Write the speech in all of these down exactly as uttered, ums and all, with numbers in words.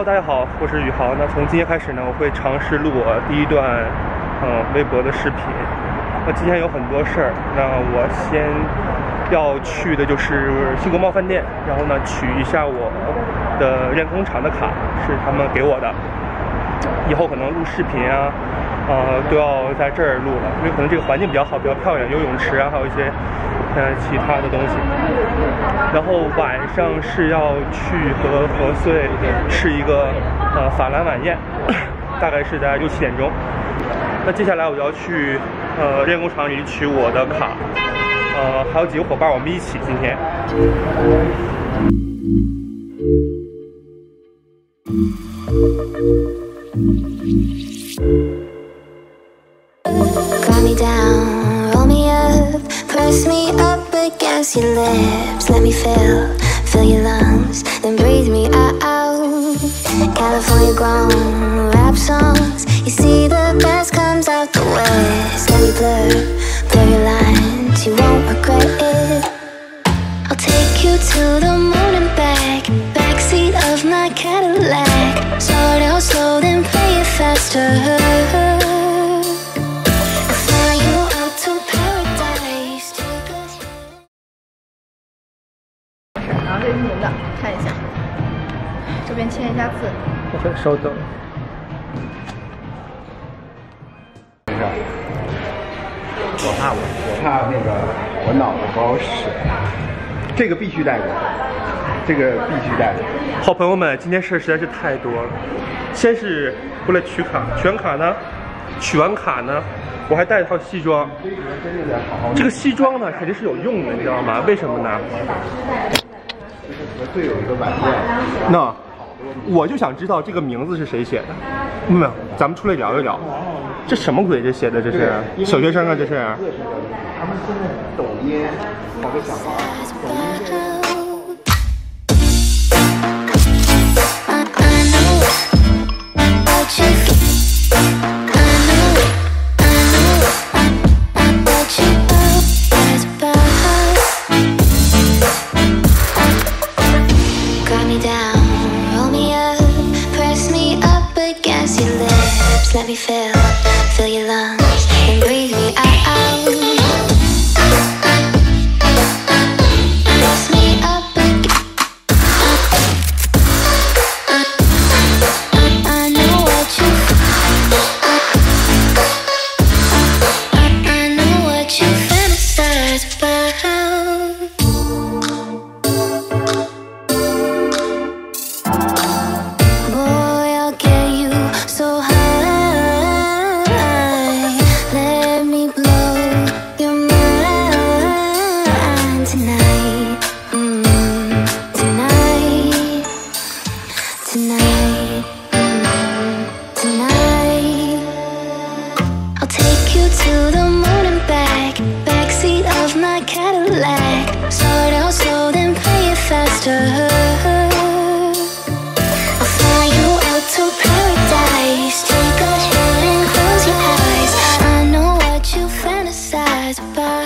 Hello， 大家好，我是宇豪。那从今天开始呢，我会尝试录我第一段嗯微博的视频。那今天有很多事儿，那我先要去的就是新国贸饭店，然后呢取一下我的练工厂的卡，是他们给我的。以后可能录视频啊，呃都要在这儿录了，因为可能这个环境比较好，比较漂亮，有泳池啊，还有一些呃其他的东西。然后晚上是要去和何穗吃一个呃法兰晚宴，大概是在六七点钟。那接下来我要去呃练工厂里取我的卡，呃还有几个伙伴，我们一起今天。 Calm me down, roll me up, press me up against your lips. Let me feel, fill your lungs, then breathe me out. California grown rap songs, you see the best comes out the west. Let me blur, blur your lines, you won't regret it. I'll take you to the moon and back, backseat of my Cadillac. Start out slow, then play it faster. 然后这是您的，看一下，这边签一下字。 OK， 稍等。 没事，我怕我，我怕那个我脑子不好使，这个必须带过，这个必须带过。 好朋友们，今天事儿实在是太多了。先是过来取卡，取完卡呢，取完卡呢，我还带了套西装。这个西装呢，肯定是有用的，你知道吗？为什么呢？ 和队友一个晚宴， 那我就想知道这个名字是谁写的。没有，咱们出来聊一聊。这什么鬼？这写的这是小学生啊？这是？ 他们现在抖音，好多小孩抖音。 Let me feel, fill your lungs, and breathe me out. Press me up again. I know what you, I know what you fantasize about. Boy, I'll get you so high. Cadillac, start out slow, then play it faster. I'll fly you out to paradise. Take a hand and close your eyes. I know what you fantasize about.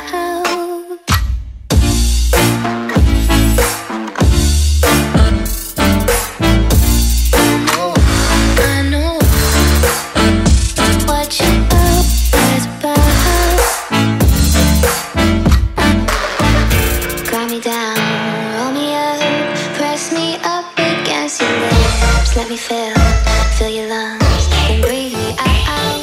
I know what you fantasize about. Let me feel, fill your lungs, and breathe me out.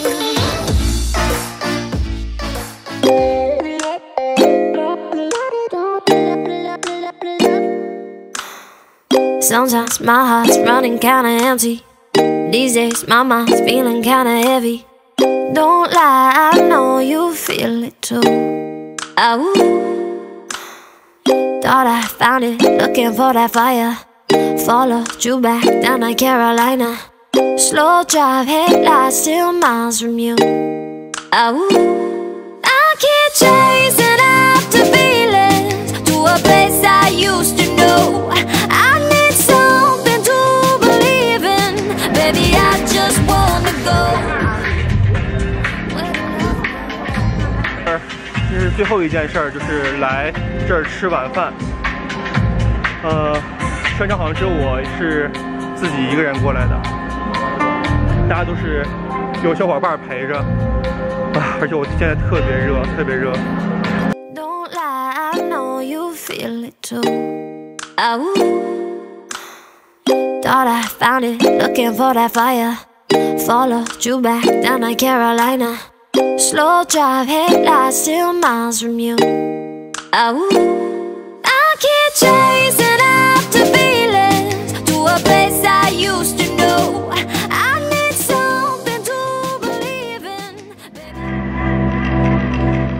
Sometimes my heart's running kinda empty. These days my mind's feeling kinda heavy. Don't lie, I know you feel it too. Oh, thought I found it, looking for that fire. Followed you back down to Carolina. Slow drive, headlights still miles from you. Oh, I keep chasing after feelings to a place I used to know. I need something to believe in. Baby, I just wanna go. 这是最后一件事儿，就是来这儿吃晚饭。呃。全场好像只有我是自自己一个人过来的，大家都是有小伙伴陪着啊，而且我现在特别热，特别热。 Don't lie, I know you feel it too. Oh, thought I found it, looking for that fire. Followed you back down to Carolina. Slow drive, headlights still miles from you. Oh, I keep chasing after feelings to a place I used to know. I need something to believe in, baby.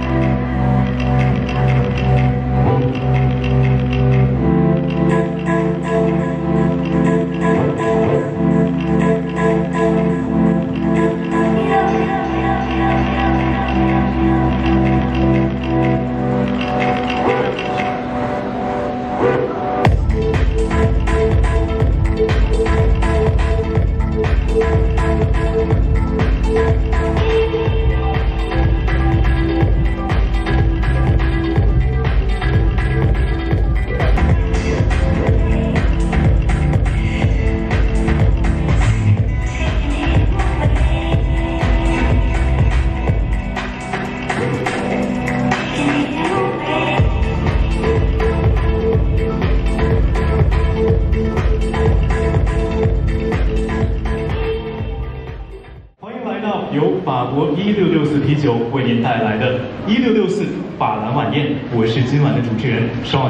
由法国一六六四啤酒为您带来的一六六四法兰晚宴，我是今晚的主持人 Sean。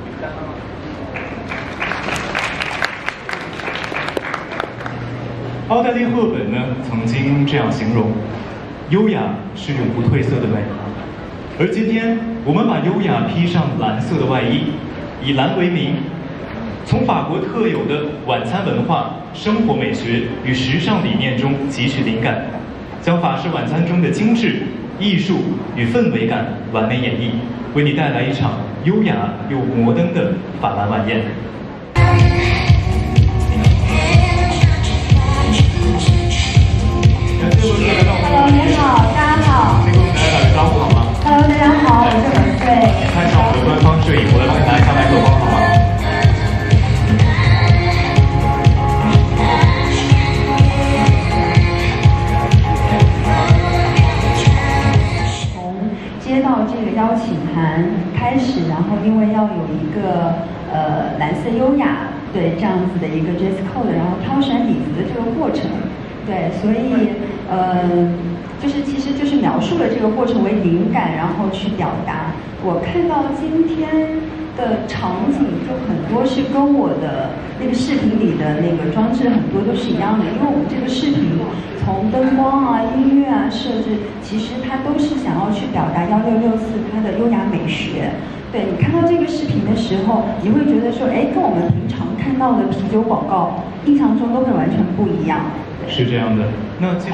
奥黛丽·赫本呢曾经这样形容：优雅是永不褪色的美。而今天我们把优雅披上蓝色的外衣，以蓝为名，从法国特有的晚餐文化、生活美学与时尚理念中汲取灵感，将法式晚餐中的精致、艺术与氛围感完美演绎，为你带来一场优雅又摩登的法兰晚宴。 Hello， 你好，大家好。 先跟我们大家打个招呼好吗 ？Hello， 大家好，我是文慧。 看一下我们的官方摄影，我来帮你拿一下麦克风好吗？ 从接到这个邀请函开始，然后因为要有一个呃蓝色优雅对这样子的一个 dress code， 然后挑选礼服的这个过程。对，所以呃，就是其实就是描述了这个过程为灵感，然后去表达。我看到今天的场景就很多是跟我的那个视频里的那个装置很多都是一样的，因为我们这个视频从灯光啊、音乐啊设置，其实它都是想要去表达一六六四它的优雅美学。对，你看到这个视频的时候，你会觉得说，哎，跟我们平常看到的啤酒广告印象中都会完全不一样。 是这样的，那其实。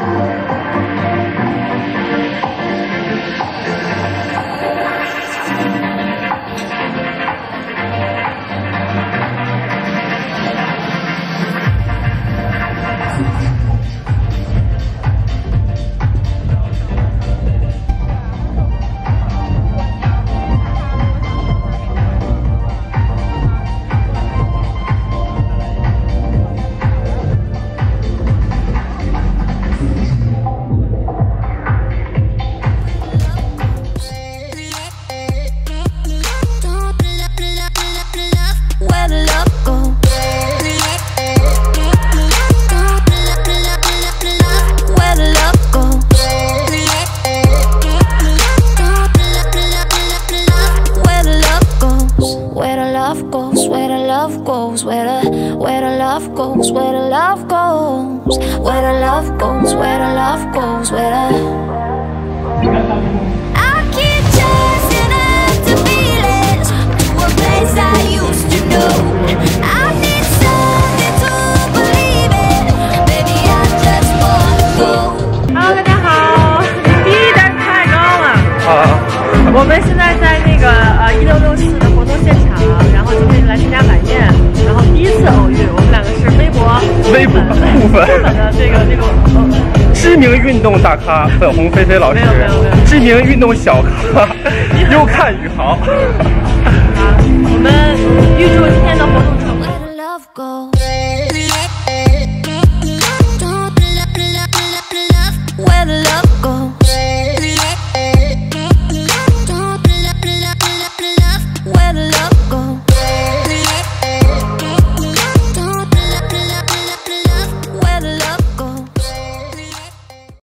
我们现在在那个呃一六六四的活动现场，然后今天来参加晚宴，然后第一次偶遇，我们两个是微博微博部分日本的这个这个、呃、 知名运动大咖粉红菲菲老师， 没有没有没有， 知名运动小咖优看宇豪。 啊，我们预祝